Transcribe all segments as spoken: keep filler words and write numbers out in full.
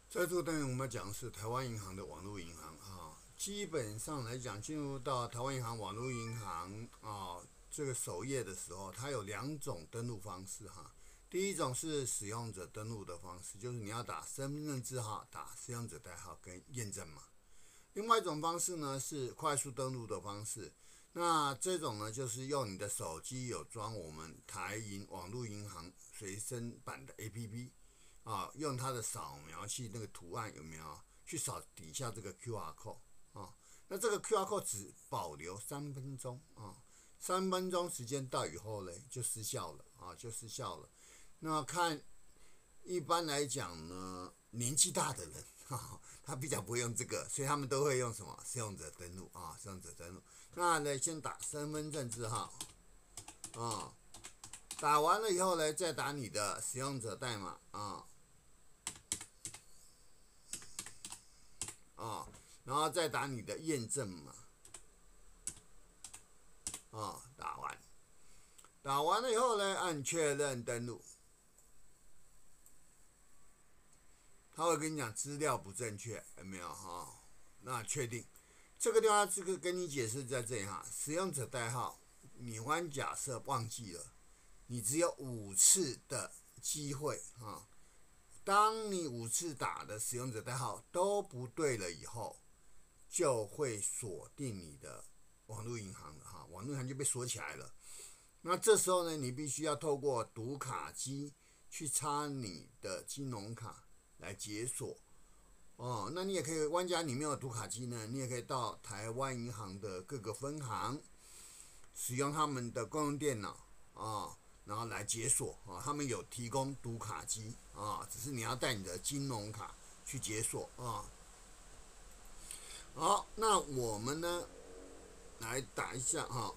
在这个单元我们讲的是台湾银行的网络银行啊，基本上来讲，进入到台湾银行网络银行啊这个首页的时候，它有两种登录方式哈。第一种是使用者登录的方式，就是你要打身份证字号、打使用者代号跟验证码。另外一种方式呢是快速登录的方式，那这种呢就是用你的手机有装我们台银网络银行随身版的 A P P。啊，用它的扫描器那个图案有没有去扫底下这个 Q R code 啊？那这个 Q R code 只保留三分钟啊，三分钟时间到以后呢就失效了啊，就失效了。那看一般来讲呢，年纪大的人啊，他比较不会用这个，所以他们都会用什么使用者登录啊，使用者登录。那呢，先打身份证字号啊。打完了以后呢，再打你的使用者代码啊，啊，然后再打你的验证码，啊，打完，打完了以后呢，按确认登录，他会跟你讲资料不正确，有没有哈？那确定，这个地方这个跟你解释在这里哈，使用者代号，你换假设忘记了。你只有五次的机会啊！当你五次打的使用者代号都不对了以后，就会锁定你的网络银行了哈，网络银行就被锁起来了。那这时候呢，你必须要透过读卡机去插你的金融卡来解锁哦。那你也可以，万家你没有读卡机呢，你也可以到台湾银行的各个分行，使用他们的公用电脑啊。然后来解锁啊，他们有提供读卡机啊，只是你要带你的金融卡去解锁啊。好，那我们呢来打一下哈。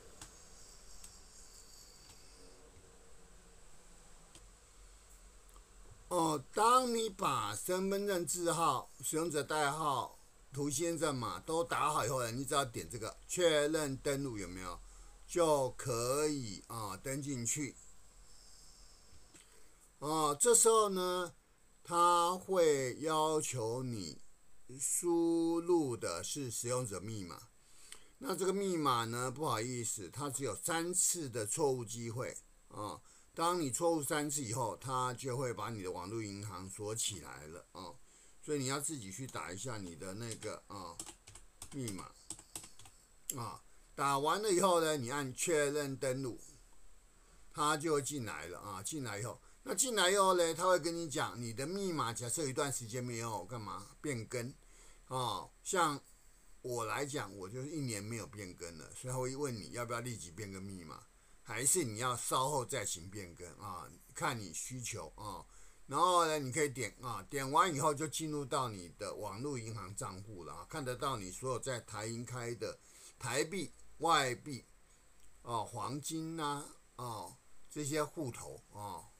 哦，当你把身份证字号、使用者代号、图先证码都打好以后呢，你只要点这个确认登录，有没有？就可以啊登进去。哦，这时候呢，他会要求你输入的是使用者密码。那这个密码呢，不好意思，它只有三次的错误机会啊。当你错误三次以后，它就会把你的网络银行锁起来了啊。所以你要自己去打一下你的那个啊密码啊。打完了以后呢，你按确认登录，它就会进来了啊。进来以后，那进来以后呢，他会跟你讲你的密码，假设有一段时间没有干嘛变更啊，像我来讲，我就是一年没有变更了，所以他会问你要不要立即变更密码，还是你要稍后再行变更啊？看你需求啊。然后呢，你可以点啊，点完以后就进入到你的网络银行账户了啊，看得到你所有在台银开的台币、外币、哦黄金呐、啊、哦这些户头啊、哦，